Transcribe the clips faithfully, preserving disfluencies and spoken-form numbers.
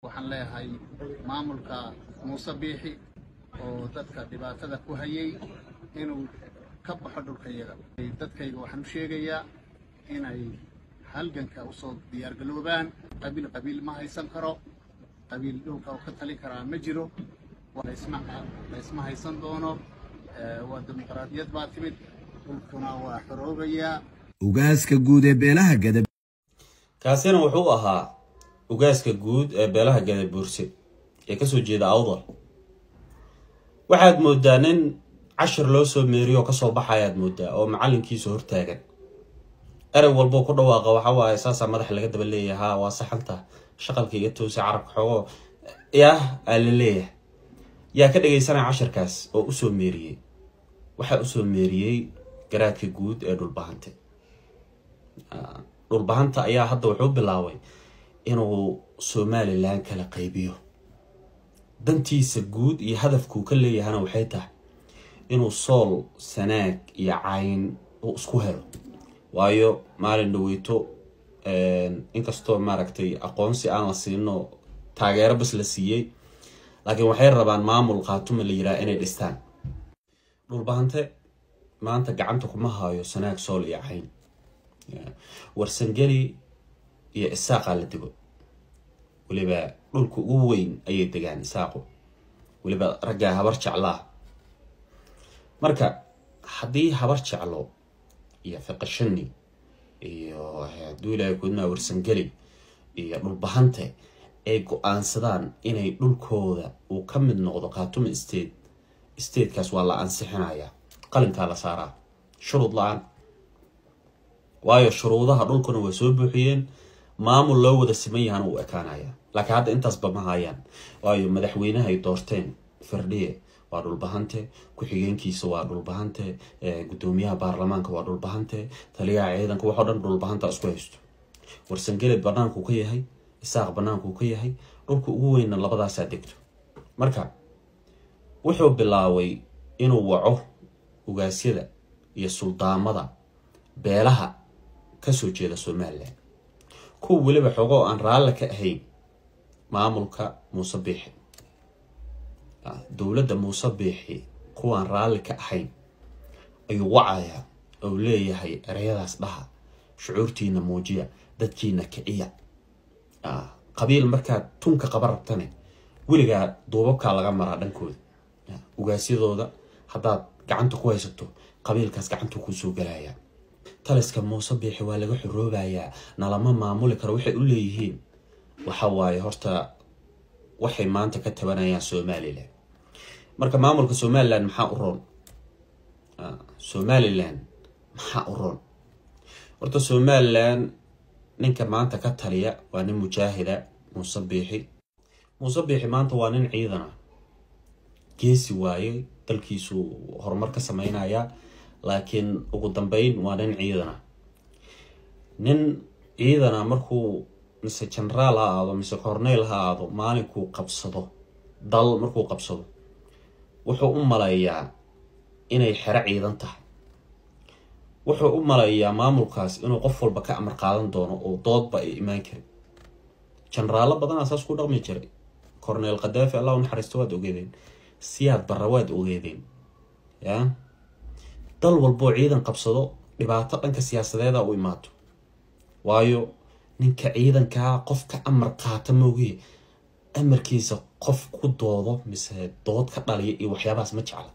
waxaan leeyahay maamulka Muuse Biixi oo dadka dhibaatada ku hayay inuu ka baxo dhulkayaga dadkayga waxaan sheegayaa inay halganka u soo diyaar galoobaan qabiil qabiil ma haysan karo qabiil dhulka ka tali kara ma jiro waa ismaca isma haysan doono waa dimuqraadiyad baa timid dhulkuna waa xoroobaya ugaaska guud ee beelaha gadab kaasina wuxuu ahaa ugaaska guud ee beelaha gadab buurse ee ka soo jeeda awdal waxaad moodaa nin cashir loo soo meeriyo ka soo baxayaad moodaa oo macalinkiisa hortaagan arag walbo ku dhawaaqa waxa waaye saasa madax laga daba leeyahay waa saxanta shaqalka iyo toosi carabka xogo yaa ala leeyahay yaa ka dhageysanay cashirkaas oo u soo meeriyay waxa u soo meeriyay garaadka guud ee dhulbahante dhulbahanta ayaa hadda wuxuu bilaabay inuu Somaliland kala qaybiyo dantiisa guud iyo hadafku ka leeyahana waxay tahay inuu sool sanaag iyo cayn uu isku helo waayo maalin dhaweyto een inkastoo maaragtay aqoonsi aan la siino taageero bas la siiyay laakiin waxay rabaan maamul qaatuma la yiraahdo inay dhistaan dhulbahante maanta gacanta kuma hayo sanaag sool iyo cayn warsangeli iyo isaaqa la digo waliba dhulku ugu weyn ayay degaan isaaqo waliba raga habar jeclaa marka hadii habar jeclo iyo faqashani iyo duulay kuna warsangeli iyo dhulbahante ay go'aansadaan inay dhulkooda uu ka mid noqdo qaatuma state state kaas waa la ansixinaya qalinka la saaraa shuruud la'aan waayo shuruudaha dhulkuna way soo buuxiyeen maamul loo wada siman yahan uu ekaanaya laakiin hadda intaas ba ma hayaan waayo madaxweynaha ay doorteen firdhiye waa dhulbahante ku xigeenkiisa waa dhulbahante gudoomiyaha baarlamaanka waa dhulbahante taliyaha ciidanka waxa dhan dhulbahanta isku haysto warsangeli banaanku ka yahay isaaq banaanku ka yahay dhulku ugu weyn labadaas degto marka wuxuu bilaaway inuu waco ugaasyada iyo suldaamada beelaha ka soo jeeda Soomaaliland ku waliba xogo aan raala ka ahayn maamulka Muuse Biixi dawladda Muuse Biixi kuwaan raali ka ahayn ayuu wacaya oo leeyahay erayadaas dhaha shucuurtiina muujiya dadkiina kiciya ah qabiil marka tunka qabartane wiliga duubabka laga maraa dhankooda ugaasyadooda hadaad gacanta ku haysato qabiilkaas gacanta ku soo galaya taliska Muuse Biixi waa laga xoroobayaa nalama maamuli karo waxay u leeyihiin waxa waaye horta waxay maanta ka tabanayaan Somaliland marka maamulka Somaliland maxaa u roon Somaliland maxaa u roon horta Somaliland ninka maanta ka taliya waa nin mujaahida Muuse Biixi Muuse Biixi maanta waa nin ciidan ah geesi waaye dalkiisu horumar ka sameynaya laakiin ugu dambeyn waa nin ciidan nin ciidan markuu mise general ha aado mise cornel ha aado maalinkuu qabsado dal markuu qabsado wuxuu u maleeyaa inay xira ciidan tahay wuxuu u maleeyaa maamulkaas inuu qof walba ka amar qaadan doono oo doodba ay imaan karin general badan asaas ku dhaqmi jiray cornel Qadaafi Allah u naxariisto waad ogeedeen siyaad barawaad ogeedeen ya dal walbo ciidan qabsado dhibaato dhanka siyaasadeed u imaato waayo ninka ciidanka qof ka amar qaata moogi amarkiisa qof ku doodo mise dood ka dhaliyo iyo waxyaabaas ma jecla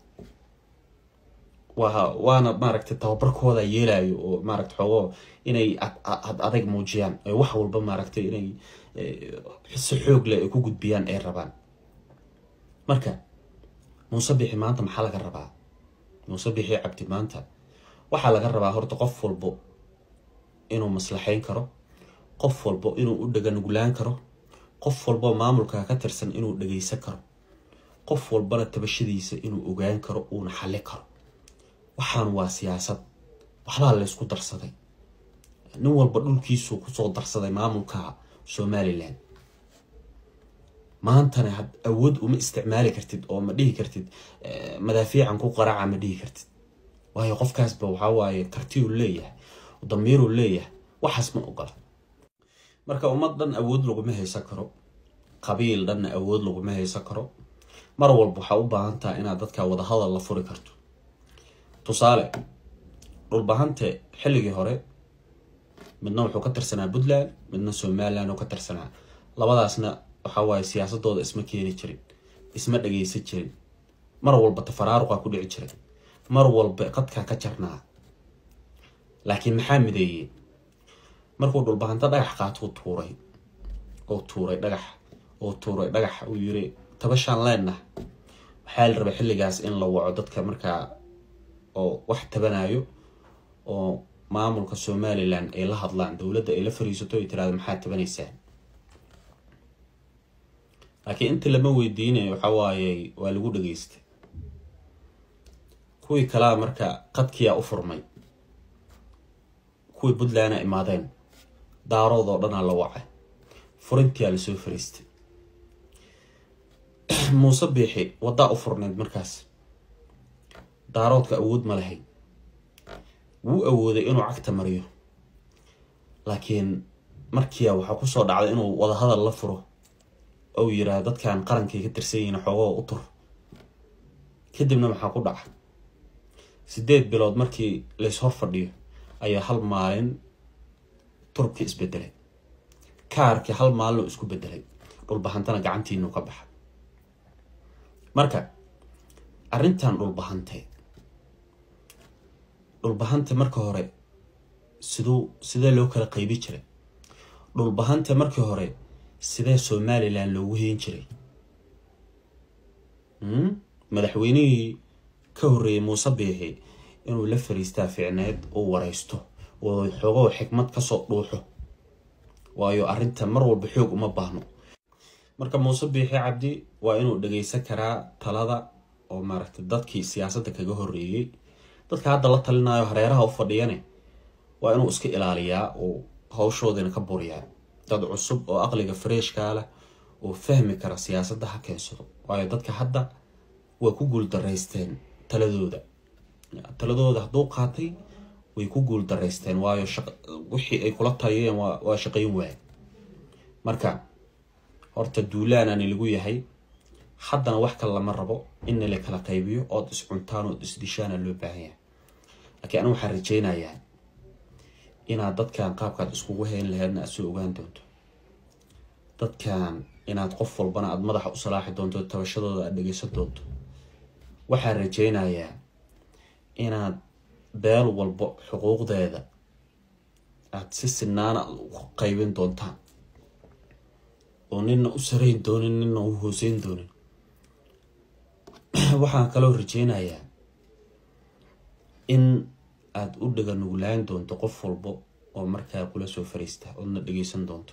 waa waana maaragtay tababarkooda yeelayo oo maaragtay xogo inay adag muujiyaan ay wax walba maaragtay inay si xoog leh ku gudbiyaan ay rabaan marka Muuse Biixi maanta maxaa laga rabaa Muuse Biixi cabdi maanta waxa laga rabaa horta qof walbo inuu maslaxeyn karo qof walbo inuu u dhagan gulaan karo qof walbo maamulka ka tirsan inuu dhageysan karo qof walbana tabashadiisa inuu ogaan karo oo xalli karo waxaan waa siyaasad waxba la isku darsaday nin walba dhulkiisu ku soo darsaday maamulka Somaliland maantana had awood uma isticmaali kartid oo ma dhihi kartid madaafiican ku qaraaca ma dhihi kartid waayo qofkaas ba waxa waaye karti uu leeyahay damiir uu leeyahay waxaas ma ogola marka ummadan awood lagu ma haysan karo qabiil dhan awood lagu ma haysan karo mar walba waxa u baahan tahay inaad dadka wada hadal la furi karto tusaale dhul bahante xilligii hore midna wuxuu ka tirsanaa Puntland midna Somaliland oo ka tirsanaa labadaasna waxa way siyaasadooda isma keeni jirin isma dhageysan jirin mar walba tafaraaruqa ku dhici jiray mar walba qadka ka jarnaa laakiin maxaa mideeyay markuu dhul bahanta dhagax qaato tuuray oo tuuray dhagax oo tuuray dhagax uu yiri tabashan leena waxa la rabay xilligaas in la waco dadka markaa oo wax tabanayo oo maamulka Somaliland ay la hadlaan dawladda ay la fariisato ay tiraahdo maxaa tabanaysaa laakiin inta lama weydiinayo waxa waayay waa lagu dhageystay kuwii kala marka qadkiya u furmay kuwii Puntland ay imaadeen daarood oo dhan la wacay furintii la soo fariistay Muuse Biixi wada u furneed markaas daaroodka awood ma lahayn wuu awooday inuu cagta mariyo laakiin markii waxa ku soo dhacday inuu wada hadal la furo oo yiraahdo dadkan qarankii ka tirsanyiin xoogoo u tur kadibna waxa ku dhacay sideed bilood markii la is hor fadhiyo ayaa hal maalin turki isbedelay kaarkii hal maalin isku bedelay dhul bahantana gacantiinu ka baxay marka arintan dhul bahantay dhul bahanta marka hore sidoo sidee loo kala qaybi jiray dhul bahanta marka hore sidee Somaliland loogu heen jiray hmm madaxweynihii ka horeeyay Muuse Biixi inuu la fariistaa fiicneed oo wareysto oo xogo xikmad ka soo dhuuxo waayo arinta mar walba xoog uma baahno marka Muuse Biixi Cabdi waa inuu dhageysan karaa talada oo maaragtay dadkii siyaasadda kaga horeeyay dadka hadda la talinayo hareeraha u fadhiyane waa inuu iska ilaaliyaa oo hawshoodana ka buriyaa dad cusub oo aqliga fresh ka leh oo fahmi kara siyaasadda ha keensado waayo dadka hadda waa ku guul dareysteen taladooda taladooda haduu qaatay way ku guul dareysteen waayo wixii ay kula taliyeen waa waa shaqeyn waay marka horta duulaan aan lagu yahay haddana wax kale lama rabo in la kala qaybiyo oo iscuntaan oo isdishaan loo baahan yahay laakiin anu waxaan rajeynayaa inaad dadkan qaabkaad isku weheen lahaydna soo ogaan doonto dadkan inaad qof walbana aad madaxa u salaaxi doonto tabashadooda aad dhageysan doonto waxaan rajeynayaa inaad beel walba xuquuqdeeda aad si sinaan u qaybin doontaan oo ninna u sareyn doonin ninna u hooseyn doonin waxaan kaloo rajeynayaa in aad u dhaga nuglaan doonto qof walba oo markaa kula soo fariista oo na dhageysan doonto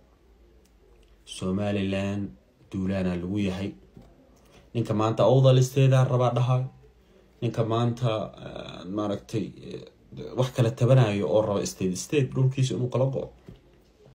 Somaliland duulaana lagu yahay ninka maanta awda listeeda raba dhahay ninka maanta maaragtay wax kala tabanayo oo raba state state dhulkiisa inuu kala go'o